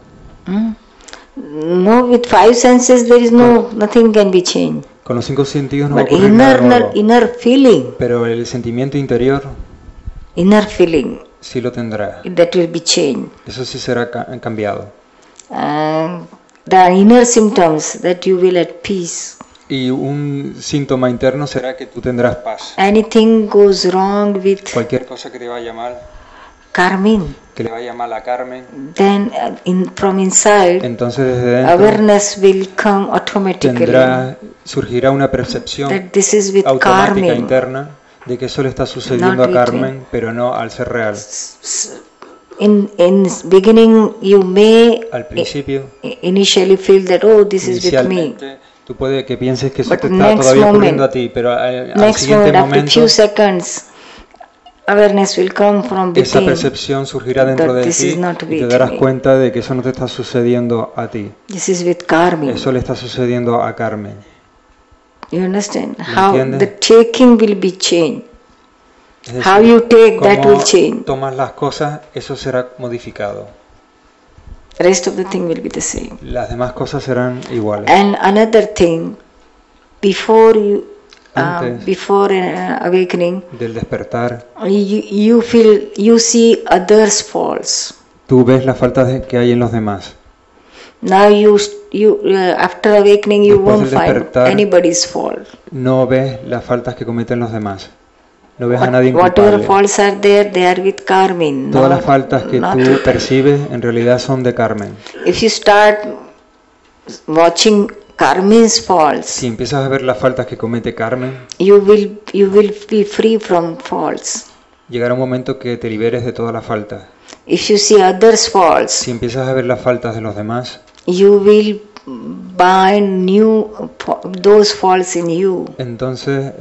No, with five senses there is nothing can be changed. Con los 5 sentidos no va a But ocurrir nada nuevo. inner feeling, Pero el sentimiento interior inner feeling, sí lo tendrá. that will be changed. Eso sí será cambiado. The inner symptoms that you will at peace. Y un síntoma interno será que tú tendrás paz. Anything goes wrong with Cualquier cosa que te vaya mal, Carmen, que le vaya mal a Carmen, then from inside, entonces desde dentro awareness will come automatically surgirá una percepción that this is with automática Carmen. interna de que eso le está sucediendo Not a with Carmen, pero no al ser real. In beginning, you may Al principio, initially feel that, oh, this is with me. inicialmente, tú puedes que pienses que eso But te está next todavía moment, ocurriendo a ti, pero al Next siguiente moment, after momento, few seconds, awareness will come from esa within. percepción surgirá dentro that de this ti is not y te with darás me. cuenta de que eso no te está sucediendo a ti. This is with Carmen. Eso le está sucediendo a Carmen. You understand? ¿Me How entiendes? the taking will be changed. Es decir, How you take, that cómo will change. tomas las cosas, eso será modificado. The rest of the thing will be the same. Las demás cosas serán iguales. And another thing, before antes before awakening, del despertar, you see others' faults. tú ves las faltas que hay en los demás. Now after awakening, you Después won't del find despertar, anybody's fault. No ves las faltas que cometen los demás. No ves a nadie Whatever culpable. faults are there, they are with Carmen. Todas las faltas que tú percibes en realidad son de Carmen. If you start watching Carmen's faults, Si empiezas a ver las faltas que comete Carmen, you will be free from faults. llegará un momento que te liberes de todas las faltas. If you see others' faults, Si empiezas a ver las faltas de los demás, you will bind those faults in you. entonces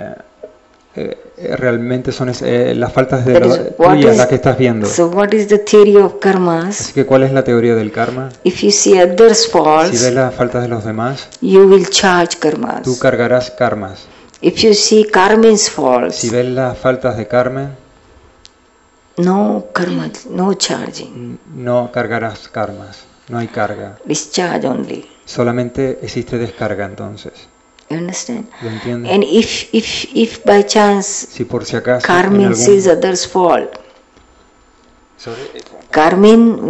realmente son las faltas de That is what tuyas is- las que estás viendo. So what is the theory of karmas? Así que, ¿cuál es la teoría del karma? If you see others' Si faults, ves las faltas de los demás, you will charge karmas. tú cargarás karmas. If you see Carmen's Si faults, ves las faltas de Carmen, no karma, no charging. no cargarás karmas. No hay carga. Discharge only. Solamente existe descarga entonces. You understand? ¿Lo entiendes? And if by chance Si por si acaso en Carmen algún- sees others' fault, Sorry. Carmen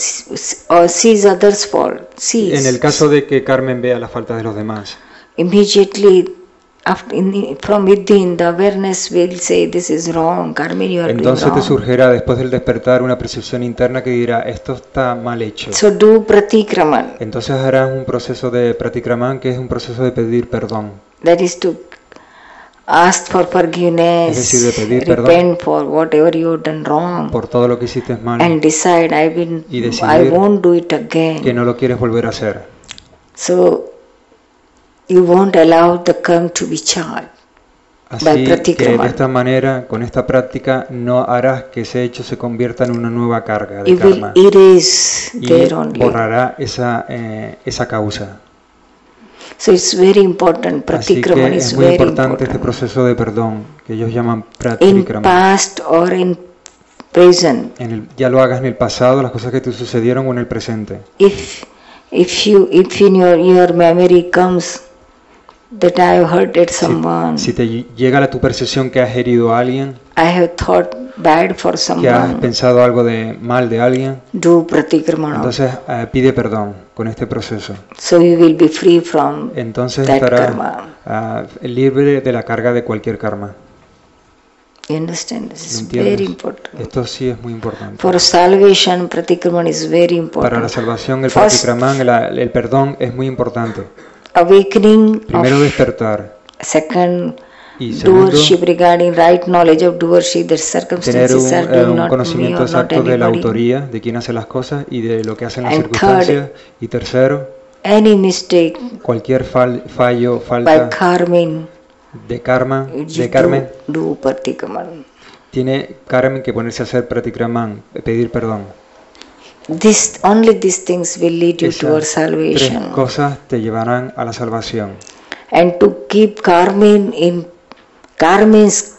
sees others' fault, En el caso de que Carmen vea las faltas de los demás, immediately from within the awareness will say, this is wrong, Carmen, you are doing entonces te wrong. surgirá después del despertar una percepción interna que dirá, esto está mal hecho. So do pratikraman. Entonces harás un proceso de pratikraman, que es un proceso de pedir perdón. That is to ask for forgiveness, Es decir, de pedir repent for whatever you have done wrong, Por todo lo que hiciste mal and decide y I decidir won't do it again. que no lo quieres volver a hacer. So you won't allow the karma to be charged. Así By que de pratikraman. esta manera, con esta práctica, no harás que ese hecho se convierta en una nueva carga de It will karma erase y there only. borrará esa causa. So it's very important. Así Pratikraman que is es muy very importante este important. proceso de perdón, que ellos llaman In pratikraman. past or in present, Ya lo hagas en el pasado, las cosas que te sucedieron, o en el presente. if in your memory comes that I have hurted someone, Si te llega a tu percepción que has herido a alguien, I have thought bad for que has someone, pensado algo de mal de alguien, do pratikramana. entonces pide perdón con este proceso. So you will be free from Entonces that estarás karma. libre de la carga de cualquier karma. You understand? This ¿Lo is entiendes? very important. Esto sí es muy importante. For salvation, pratikraman is very Para la important. salvación, el First, pratikraman, el perdón es muy importante. awakening Primero of despertar second y segundo doership, regarding right knowledge of doership, the tener circumstances are doing un not me conocimiento or not exacto de la anybody. autoría, de quién hace las cosas y de lo que hacen las And circunstancias. Y tercero, Any mistake cualquier fallo, by falta Carmen, de karma, you de Carmen, do pratikraman. tiene Carmen que ponerse a hacer pratikraman, pedir perdón. Only these things will lead you towards Tres salvation. cosas te llevarán a la salvación. And to keep Carmen in Carmen's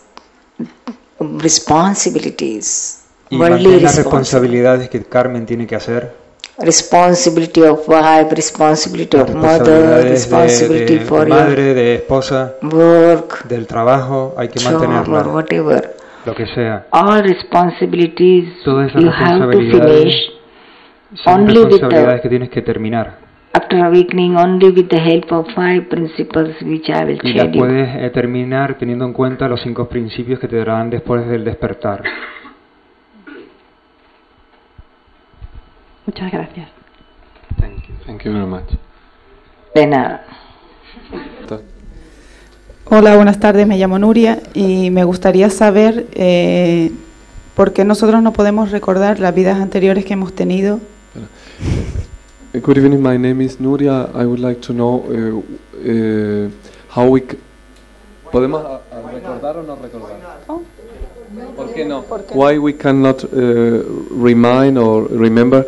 responsibilities, Y worldly mantén las responsibility, responsabilidades que Carmen tiene que hacer, responsibility of wife, responsibility las of mother, responsabilidades responsibility de for your madre, de esposa, work, del trabajo, hay que job, or mantenerlas, whatever. lo que sea. All responsibilities Todas esas you have to responsabilidades finish son only with responsabilidades the, que tienes que terminar. after awakening, only with the help of 5 principles which I will Y las share you. puedes terminar teniendo en cuenta los 5 principios que te darán después del despertar. Muchas gracias. Thank you very much. De nada. Hola, buenas tardes, me llamo Nuria y me gustaría saber por qué nosotros no podemos recordar las vidas anteriores que hemos tenido. Good evening, my name is Nuria. I would like to know how we podemos recordar o no recordar. ¿Por qué no? Why we cannot remind or remember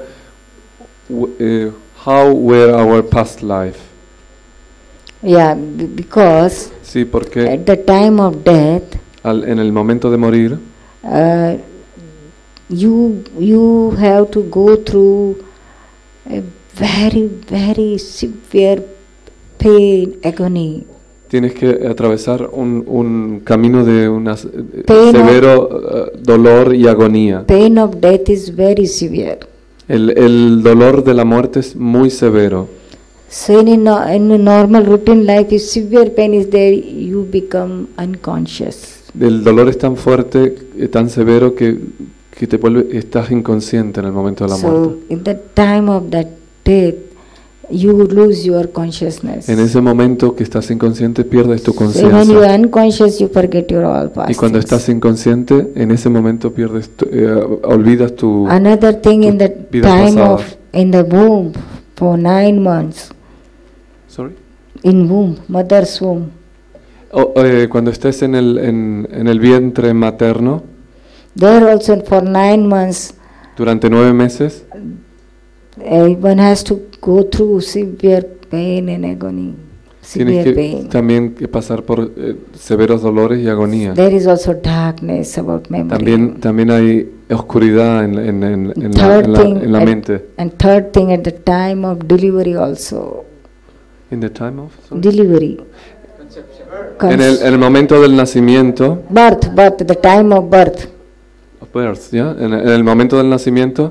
how were our past life? Yeah, because Sí, porque at the time of death, en el momento de morir, you have to go through a very, very severe pain, agony. tienes que atravesar un camino de un Pain severo dolor y agonía. Pain of death is very severe. El dolor de la muerte es muy severo. So in a normal routine life, if severe pain is there, you become unconscious. El dolor es tan fuerte, tan severo que estás inconsciente en el momento de la muerte. So in the time of that death, you lose your consciousness. En ese momento que estás inconsciente pierdes tu So when you conciencia. are unconscious, you forget your all past Y cuando things. estás inconsciente, en ese momento olvidas tu Another thing, in the vida time pasada. of in the womb for 9 months. Sorry? In womb, mother's womb. Cuando estés en el vientre materno, There also for 9 months, durante 9 meses, one has to go through severe pain and agony. tienes Severe que pain. también que pasar por severos dolores y agonías. There is also darkness about memory. También hay oscuridad en Third thing, la mente. And third thing, at the time of delivery also. In the time of? Sorry? Delivery. En el momento del nacimiento, Birth, the time of birth. of birth, ¿ya? En el momento del nacimiento,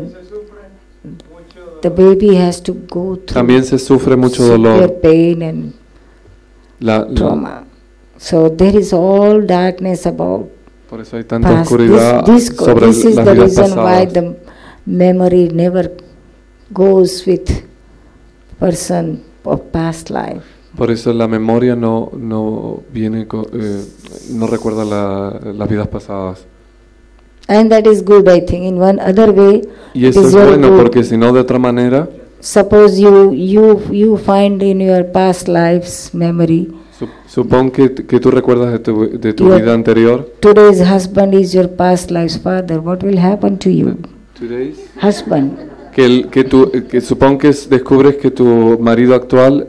The baby has to go through también se sufre mucho severe dolor. pain and trauma. So there is all darkness about Por eso hay tanta past. oscuridad sobre This is las the vidas reason why pasadas. the memory never goes with person of past life. Por eso la memoria no viene, no recuerda las vidas pasadas. And that is good, I think. In one other way, Y it eso is es very bueno good. porque si no de otra manera, Suppose you find in your past lives memory, supón que tú recuerdas de tu Your- vida anterior. today's husband is your past life's father. What will happen to you? Today's Husband. Que supón que descubres que tu marido actual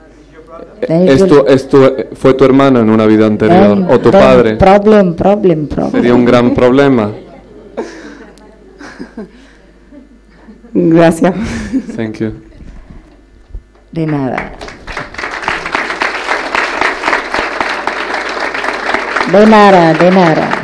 fue tu hermano en una vida anterior, o tu Then padre. Problem. Sería un gran problema. Gracias. Thank you. De nada. De nada.